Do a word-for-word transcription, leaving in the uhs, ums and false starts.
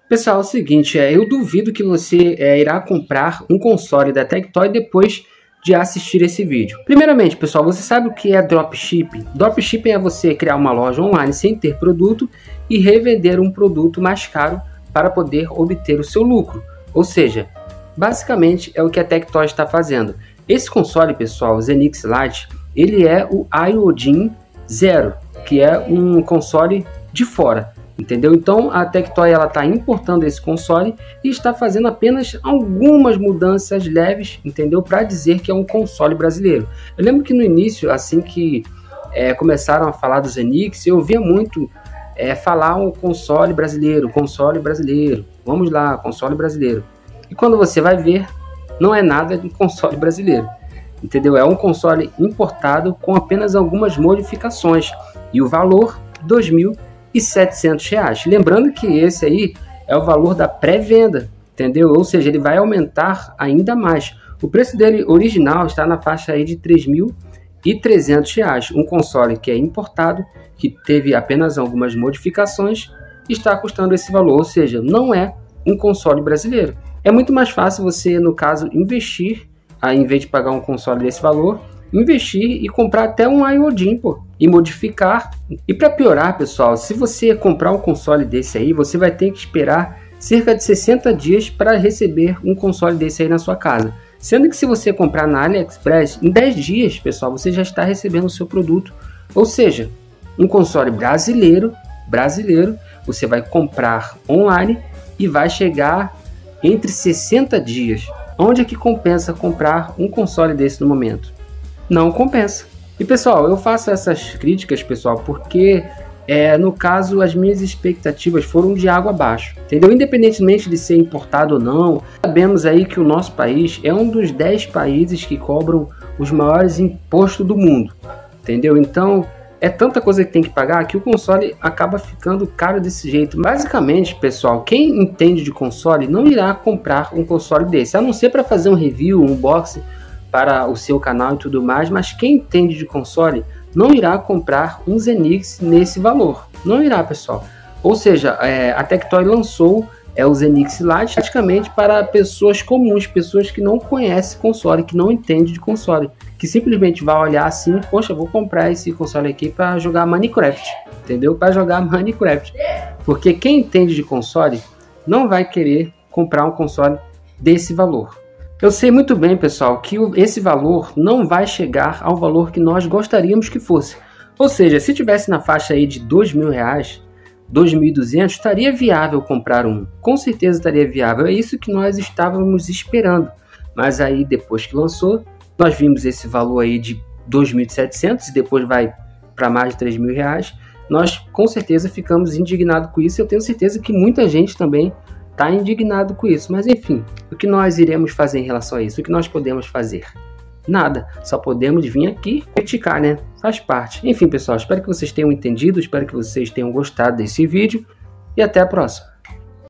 Pessoal, é o seguinte, é, eu duvido que você é, irá comprar um console da Tectoy depois de assistir esse vídeo. Primeiramente, pessoal, você sabe o que é dropshipping? Dropshipping é você criar uma loja online sem ter produto e revender um produto mais caro para poder obter o seu lucro. Ou seja, basicamente é o que a Tectoy está fazendo. Esse console, pessoal, o Zenix Lite, ele é o Iodine Zero, que é um console de fora. Entendeu? Então a Tectoy ela está importando esse console e está fazendo apenas algumas mudanças leves, entendeu? Para dizer que é um console brasileiro. Eu lembro que no início, assim que é, começaram a falar do Zenix, eu ouvia muito é, falar um console brasileiro, console brasileiro, vamos lá, console brasileiro. E quando você vai ver, não é nada de console brasileiro, entendeu? É um console importado com apenas algumas modificações e o valor dois mil e setecentos reais. Lembrando que esse aí é o valor da pré-venda, entendeu? Ou seja, ele vai aumentar ainda mais. O preço dele original está na faixa aí de três mil e trezentos reais. Um console que é importado, que teve apenas algumas modificações, está custando esse valor, ou seja, não é um console brasileiro. É muito mais fácil você, no caso, investir, aí, em vez de pagar um console desse valor, investir e comprar até um Iodine, pô, e modificar. E para piorar, pessoal, se você comprar um console desse aí, você vai ter que esperar cerca de sessenta dias para receber um console desse aí na sua casa. Sendo que se você comprar na AliExpress, em dez dias, pessoal, você já está recebendo o seu produto. Ou seja, um console brasileiro, brasileiro, você vai comprar online e vai chegar entre sessenta dias. Onde é que compensa comprar um console desse no momento? Não compensa. E pessoal, eu faço essas críticas, pessoal, porque é, no caso as minhas expectativas foram de água abaixo, entendeu? Independentemente de ser importado ou não, sabemos aí que o nosso país é um dos dez países que cobram os maiores impostos do mundo, entendeu? Então é tanta coisa que tem que pagar que o console acaba ficando caro desse jeito. Basicamente, pessoal, quem entende de console não irá comprar um console desse, a não ser para fazer um review, um unboxing para o seu canal e tudo mais, mas quem entende de console não irá comprar um Zenix nesse valor, não irá, pessoal. Ou seja, é, a Tectoy lançou é, o Zenix Lite praticamente para pessoas comuns, pessoas que não conhecem console, que não entendem de console, que simplesmente vai olhar assim, poxa, vou comprar esse console aqui para jogar Minecraft, entendeu? Para jogar Minecraft, porque quem entende de console não vai querer comprar um console desse valor. Eu sei muito bem, pessoal, que esse valor não vai chegar ao valor que nós gostaríamos que fosse. Ou seja, se tivesse na faixa aí de dois mil reais, dois mil e duzentos, estaria viável comprar um. Com certeza estaria viável. É isso que nós estávamos esperando. Mas aí, depois que lançou, nós vimos esse valor aí de dois mil e setecentos e depois vai para mais de três mil reais. Nós, com certeza, ficamos indignados com isso. Eu tenho certeza que muita gente também está indignado com isso, mas enfim, o que nós iremos fazer em relação a isso? O que nós podemos fazer? Nada, só podemos vir aqui criticar, né? Faz parte. Enfim, pessoal, espero que vocês tenham entendido, espero que vocês tenham gostado desse vídeo e até a próxima.